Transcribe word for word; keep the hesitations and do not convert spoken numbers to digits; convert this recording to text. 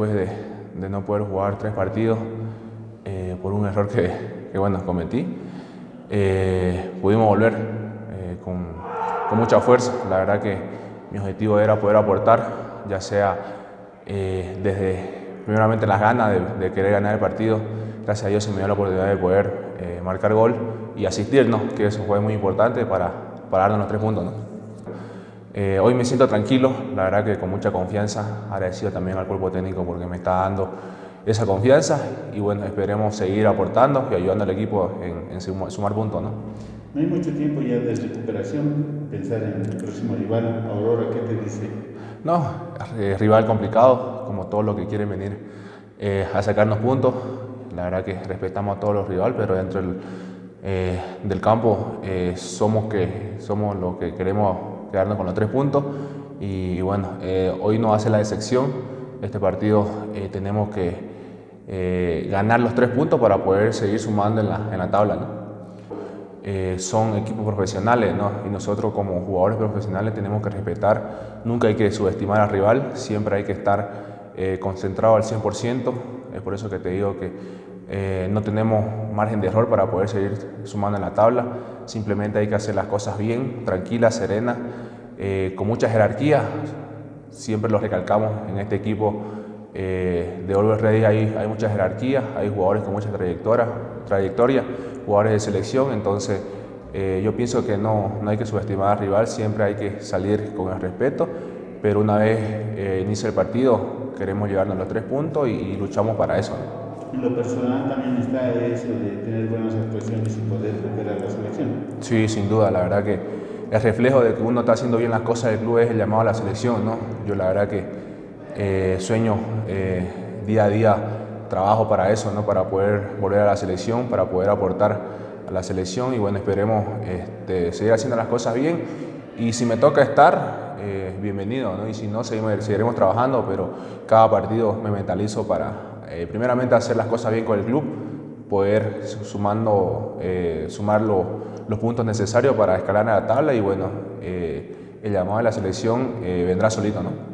después de, de no poder jugar tres partidos eh, por un error que, que bueno, cometí, eh, pudimos volver eh, con, con mucha fuerza. La verdad que mi objetivo era poder aportar, ya sea eh, desde primeramente las ganas de, de querer ganar el partido. Gracias a Dios se me dio la oportunidad de poder eh, marcar gol y asistirnos, que eso fue muy importante para, para darnos los tres puntos, ¿no? Eh, hoy me siento tranquilo, la verdad que con mucha confianza, agradecido también al cuerpo técnico porque me está dando esa confianza y bueno, esperemos seguir aportando y ayudando al equipo en, en sumar, sumar puntos, ¿no? No hay mucho tiempo ya de recuperación, pensar en el próximo rival. Aurora, ¿qué te dice? No, eh, rival complicado, como todos los que quieren venir eh, a sacarnos puntos. La verdad que respetamos a todos los rivales, pero dentro del, eh, del campo eh, somos, que, somos los que queremos quedarnos con los tres puntos y, y bueno, eh, hoy no hace la excepción. Este partido eh, tenemos que eh, ganar los tres puntos para poder seguir sumando en la, en la tabla, ¿no? Eh, son equipos profesionales, ¿no? Y nosotros como jugadores profesionales tenemos que respetar, nunca hay que subestimar al rival, siempre hay que estar eh, concentrado al cien por ciento. Es por eso que te digo que eh, no tenemos margen de error para poder seguir sumando en la tabla. Simplemente hay que hacer las cosas bien, tranquilas, serenas, eh, con mucha jerarquía. Siempre lo recalcamos en este equipo eh, de Always Ready, hay, hay mucha jerarquía, hay jugadores con mucha trayectoria, trayectoria jugadores de selección, entonces eh, yo pienso que no, no hay que subestimar al rival, siempre hay que salir con el respeto, pero una vez eh, inicie el partido queremos llevarnos los tres puntos y, y luchamos para eso, ¿no? En lo personal también está eso de tener buenas actuaciones y poder recuperar la selección. Sí, sin duda, la verdad que el reflejo de que uno está haciendo bien las cosas del club es el llamado a la selección, ¿no? Yo la verdad que eh, sueño eh, día a día, trabajo para eso, ¿no? Para poder volver a la selección, para poder aportar a la selección y bueno, esperemos este, seguir haciendo las cosas bien y si me toca estar, eh, bienvenido, ¿no? Y si no, seguimos, seguiremos trabajando, pero cada partido me mentalizo para eh, primeramente hacer las cosas bien con el club, poder sumando, eh, sumar lo, los puntos necesarios para escalar a la tabla y bueno, eh, el llamado a la selección eh, vendrá solito, ¿no?